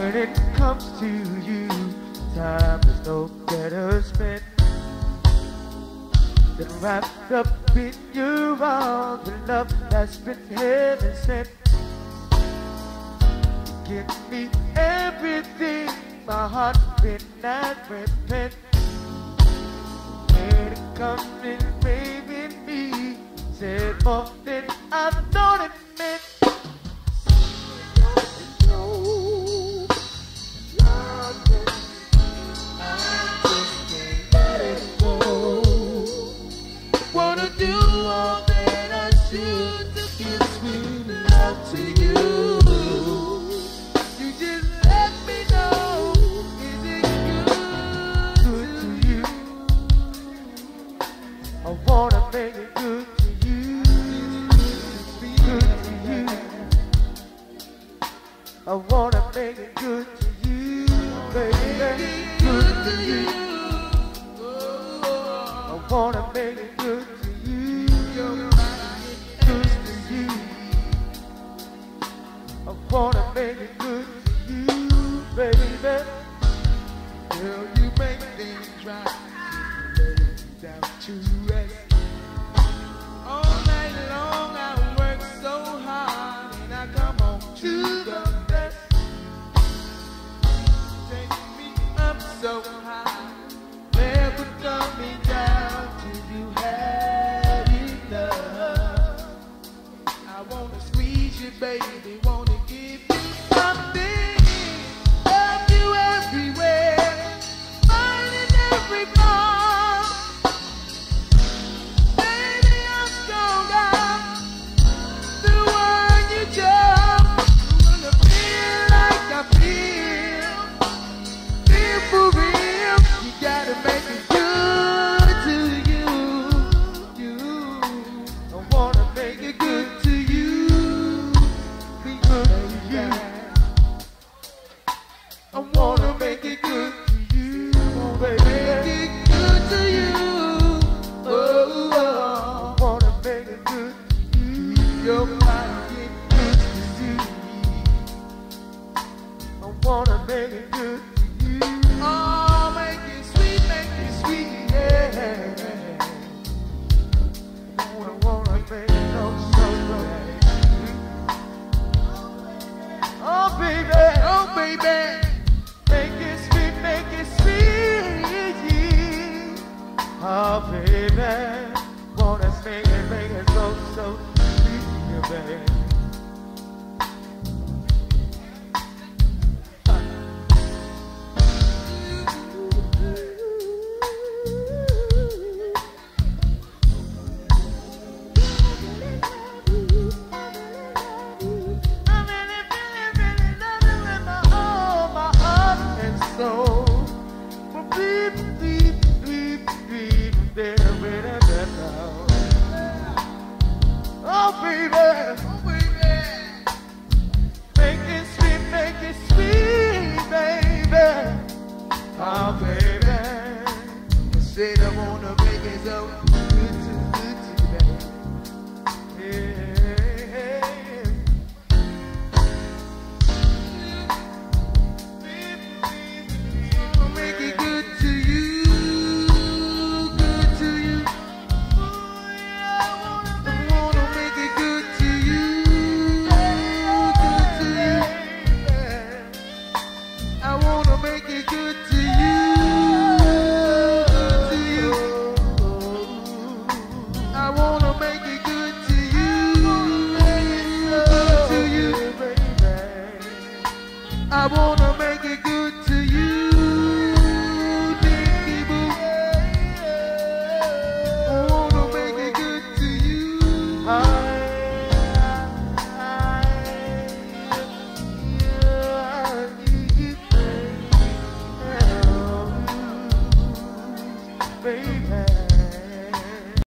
when it comes to you, time is no better spent than wrapped up in your arms, the love that's been heaven sent. Give me everything my heart been and repent. When it comes in, baby, me said more than I thought it meant. I wanna make it good to you, good to you. I wanna make it good to you, baby, good to you. I wanna make it good to you, good to you. I wanna make it good to you, baby. Girl, you make things right. Down to rest. All night long I work so hard and I come home to the best. Take me up so high, never coming down till you had enough. I wanna squeeze you, baby, wanna give you something, love you everywhere, find in every part. I wanna make it good to you, baby. Make it good to you. Oh, I wanna make it good to you. Your body Good to you. I wanna make it good to you. oh, make it sweet, yeah. I wanna make it so good. Oh, baby. Oh, baby. Make it sweet, make it sweet. Oh, baby. Wanna make it so sweet, yeah, baby. Oh, baby. Oh, baby. Make it sweet, baby. Oh, baby. I said I wanna make it so good to you, baby. Yeah. I'll make it good to you, good to you. I wanna make it good to you, good to you. I wanna make it good to you, good to you. I wanna make it good to you, good to you. I wanna make it good to you, Dinky Boo. I wanna make it good to you. Baby.